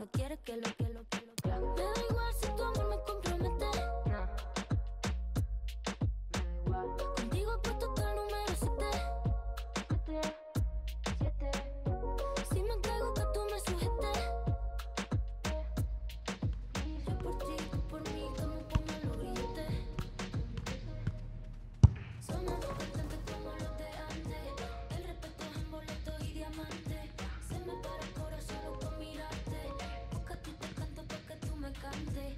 cuando quieres que lo. Me da igual si tu amor me compromete. Contigo he puesto hasta el número 7. Si me entrego que tú me sujetes. Yo por ti, tú por mí, que me pongan los grilletes. Somos dos cantantes como los de antes. El respeto es en boletos y diamantes. Se me para el corazón solo con mirarte. Porque a ti te canto porque tú me cantes.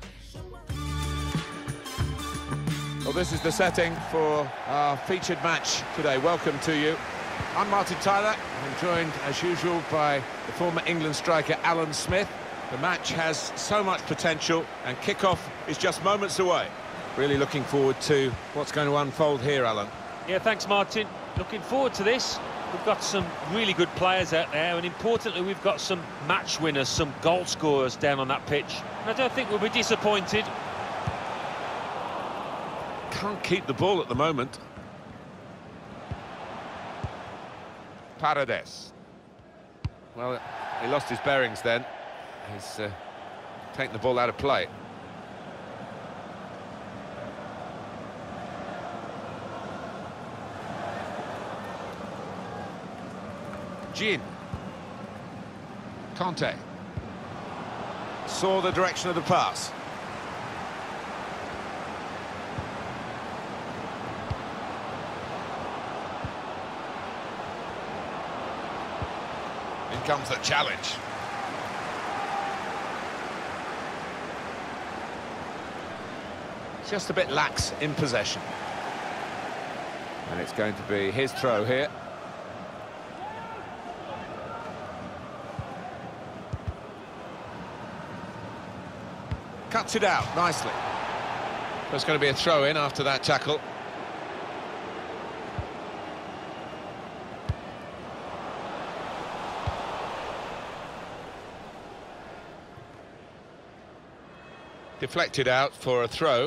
Well, this is the setting for our featured match today. Welcome to you. I'm Martin Tyler. I'm joined, as usual, by the former England striker Alan Smith. The match has so much potential, and kick-off is just moments away. Really looking forward to what's going to unfold here, Alan. Yeah, thanks, Martin. Looking forward to this. We've got some really good players out there, and importantly, we've got some match winners, some goal scorers down on that pitch. And I don't think we'll be disappointed. Can't keep the ball at the moment. Paredes. Well, he lost his bearings then. He's taken the ball out of play. Gin. Conte. Saw the direction of the pass. In comes the challenge. Just a bit lax in possession. And it's going to be his throw here. Cuts it out nicely. There's going to be a throw-in after that tackle. Deflected out for a throw.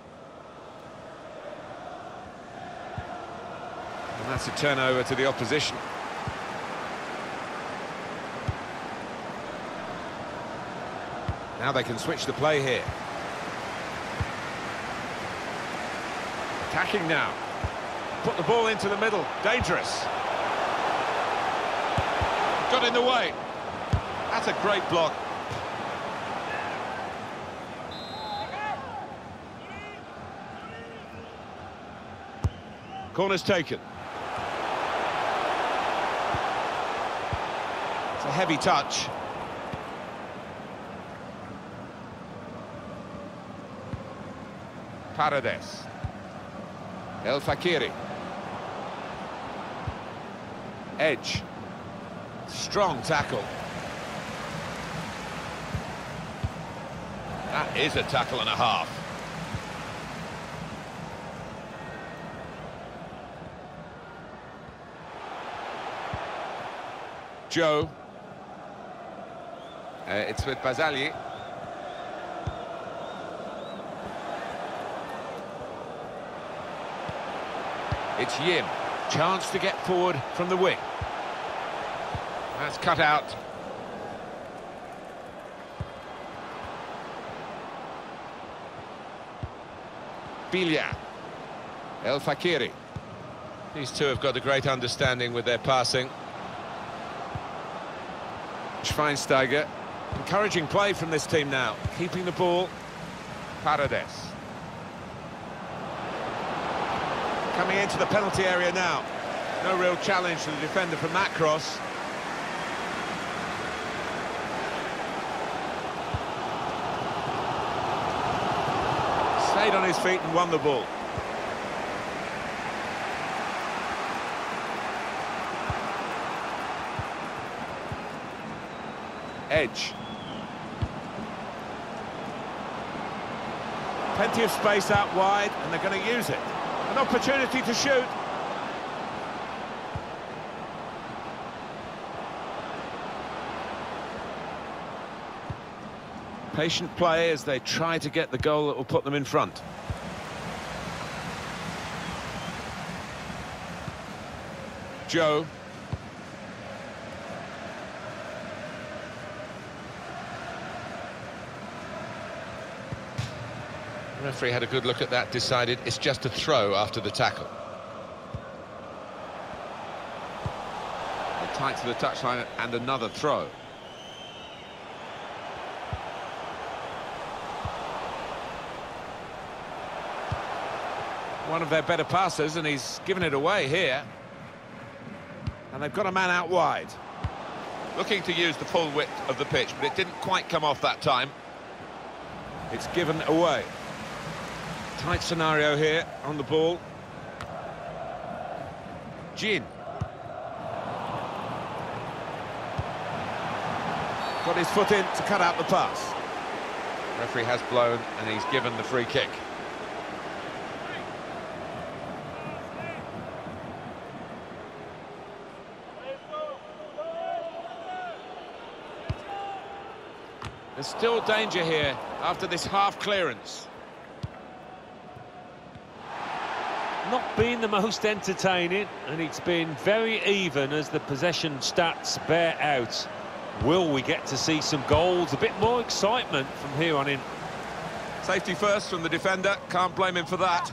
And that's a turnover to the opposition. Now they can switch the play here. Attacking now. Put the ball into the middle. Dangerous. Got in the way. That's a great block. Corner's taken. It's a heavy touch. Paredes. El Fakiri. Edge. Strong tackle. That is a tackle and a half. Joe. It's with Barzagli. It's Yim. Chance to get forward from the wing. That's cut out. Bilia. El Fakiri. These two have got a great understanding with their passing. Schweinsteiger. Encouraging play from this team now. Keeping the ball. Paredes. Coming into the penalty area now. No real challenge to the defender from that cross. Stayed on his feet and won the ball. Edge. Plenty of space out wide, and they're going to use it. An opportunity to shoot. Patient play as they try to get the goal that will put them in front. Joe. Referee had a good look at that, decided it's just a throw after the tackle. They're tight to the touchline and another throw. One of their better passers, and he's given it away here. And they've got a man out wide. Looking to use the full width of the pitch, but it didn't quite come off that time. It's given away. Tight scenario here on the ball. Gin. Got his foot in to cut out the pass. Referee has blown and he's given the free kick. There's still danger here after this half clearance. Not been the most entertaining, and it's been very even as the possession stats bear out. Will we get to see some goals, a bit more excitement from here on in? Safety first from the defender, can't blame him for that.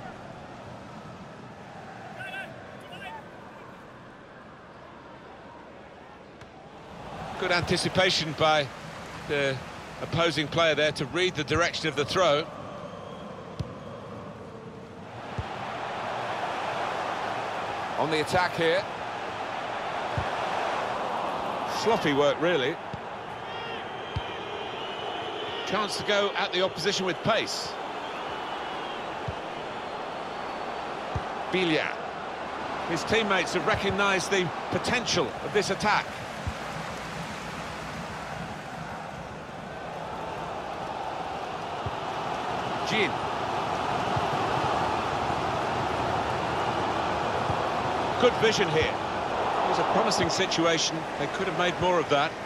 Good anticipation by the opposing player there to read the direction of the throw. On the attack here. Sloppy work, really. Chance to go at the opposition with pace. Bilia. His teammates have recognised the potential of this attack. Gin. Good vision here. It was a promising situation. They could have made more of that.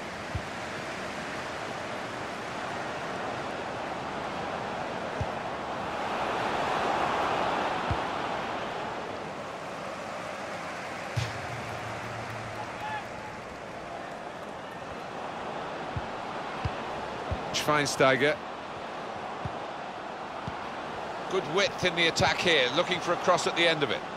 Schweinsteiger. Good width in the attack here, looking for a cross at the end of it.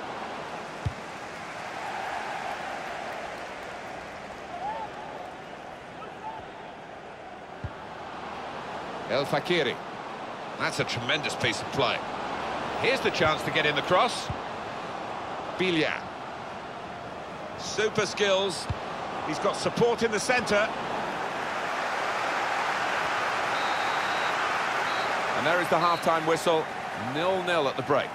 El Fakiri. That's a tremendous piece of play. Here's the chance to get in the cross. Bilia. Super skills. He's got support in the centre. And there is the half-time whistle. 0-0 at the break.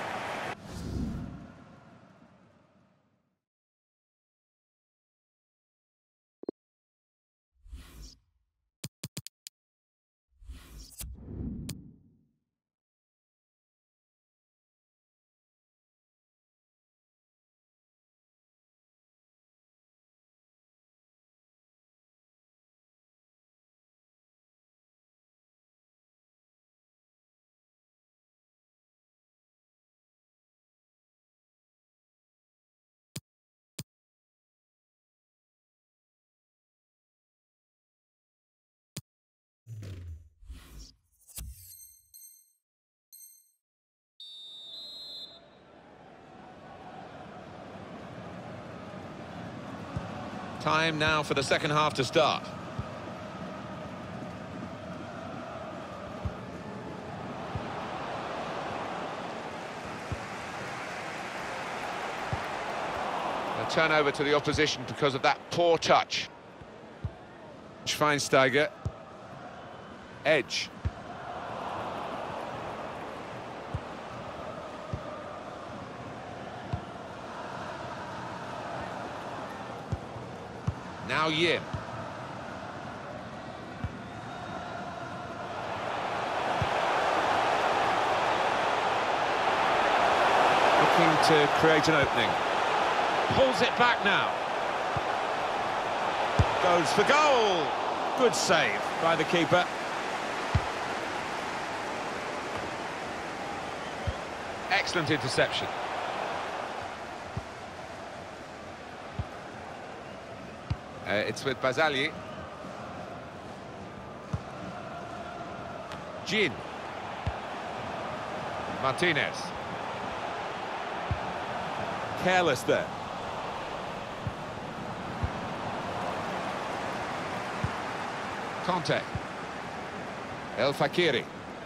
Time now for the second half to start. A turnover to the opposition because of that poor touch. Schweinsteiger. Edge. Now Yim. Looking to create an opening. Pulls it back now. Goes for goal. Good save by the keeper. Excellent interception. It's with Barzagli. Gin. Martinez. Careless there. Conte. El Fakiri.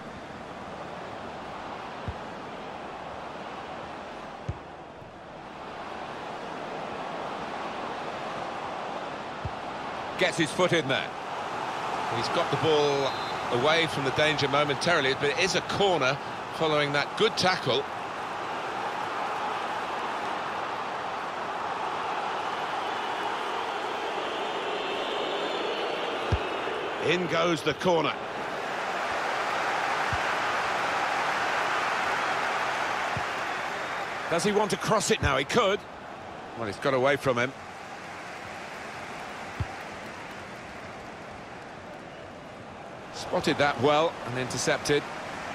Gets his foot in there. He's got the ball away from the danger momentarily, but it is a corner following that good tackle. In goes the corner. Does he want to cross it now? He could. Well, he's got away from him. Spotted that well and intercepted.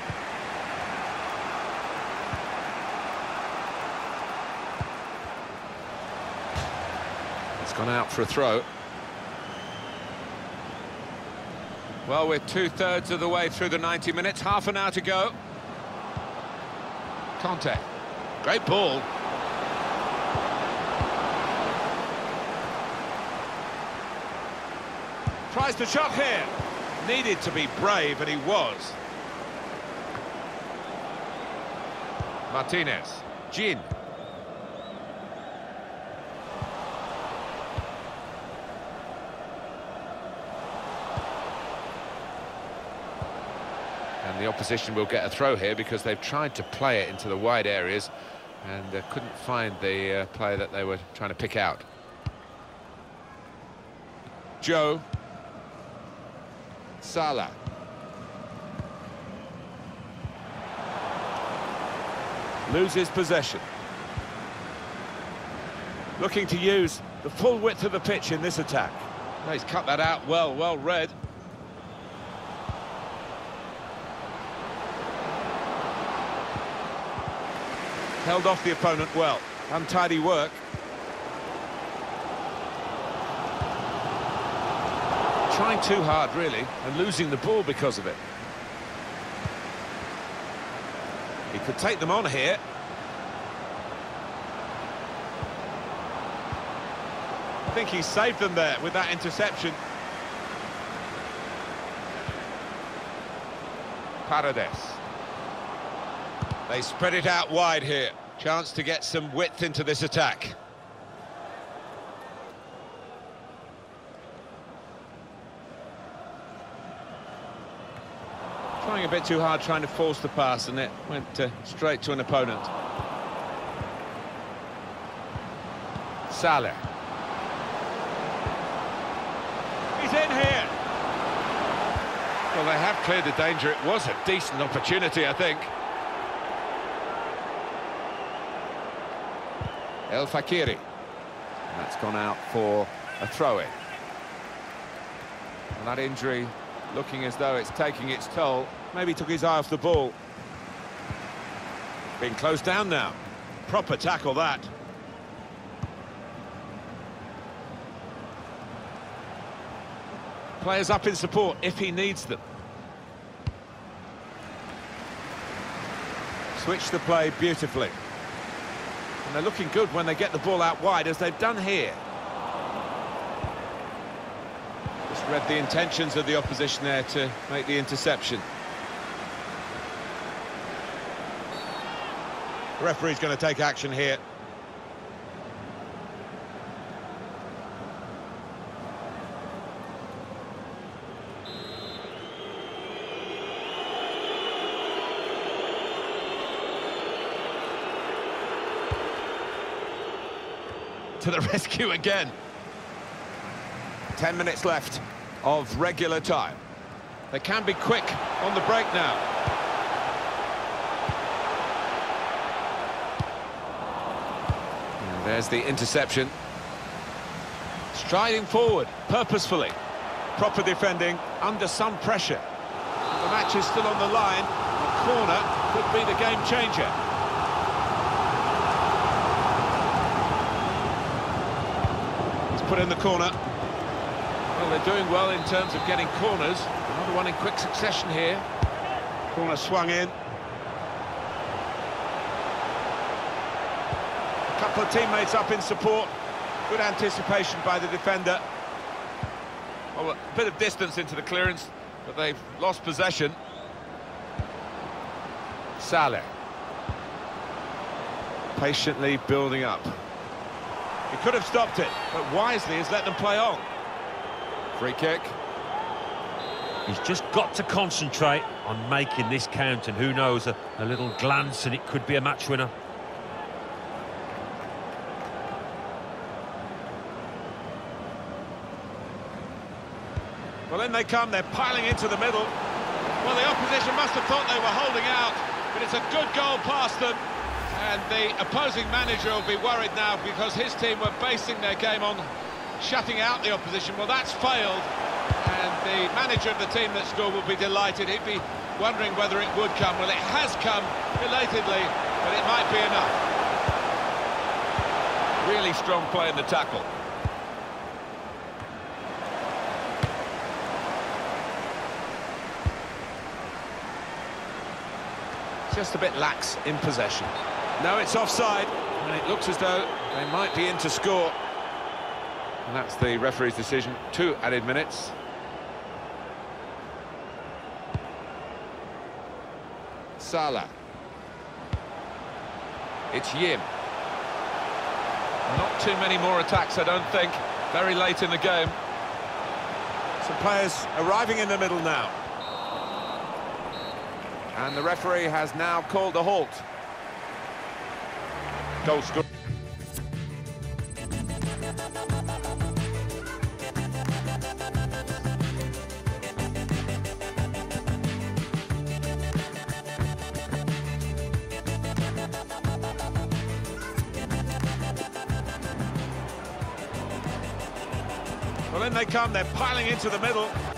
It's gone out for a throw. Well, we're two-thirds of the way through the 90 minutes, half an hour to go. Conte. Great ball. Tries the shot here. Needed to be brave, and he was. Martinez. Gin. And the opposition will get a throw here because they've tried to play it into the wide areas and couldn't find the player that they were trying to pick out. Joe. Salah. Loses possession. Looking to use the full width of the pitch in this attack. Oh, he's cut that out well read. Held off the opponent well. Untidy work. Trying too hard, really, and losing the ball because of it. He could take them on here. I think he saved them there with that interception. Paredes. They spread it out wide here. Chance to get some width into this attack. Trying a bit too hard, trying to force the pass, and it went straight to an opponent. Salah. He's in here. Well, they have cleared the danger. It was a decent opportunity, I think. El Fakiri. And that's gone out for a throw-in. And that injury looking as though it's taking its toll. Maybe took his eye off the ball. Being closed down now. Proper tackle, that. Players up in support if he needs them. Switch the play beautifully. And they're looking good when they get the ball out wide, as they've done here. Just read the intentions of the opposition there to make the interception. The referee's going to take action here. To the rescue again. 10 minutes left of regular time. They can be quick on the break now. And there's the interception. Striding forward, purposefully. Proper defending, under some pressure. The match is still on the line. A corner could be the game changer. Put in the corner. Well, they're doing well in terms of getting corners. Another one in quick succession here. Corner swung in. A couple of teammates up in support. Good anticipation by the defender. Oh, a bit of distance into the clearance, but they've lost possession. Saleh. Patiently building up. He could have stopped it, but wisely has let them play on. Free kick. He's just got to concentrate on making this count, and who knows, a little glance and it could be a match winner. Well, in they come, they're piling into the middle. Well, the opposition must have thought they were holding out, but it's a good goal past them. And the opposing manager will be worried now because his team were basing their game on shutting out the opposition. Well, that's failed, and the manager of the team that scored will be delighted. He'd be wondering whether it would come. Well, it has come, belatedly, but it might be enough. Really strong play in the tackle. Just a bit lax in possession. No, it's offside, and it looks as though they might be in to score. And that's the referee's decision. 2 added minutes. Salah. It's Yim. Not too many more attacks, I don't think. Very late in the game. Some players arriving in the middle now. And the referee has now called a halt. Goal score. Well, in they come, they're piling into the middle.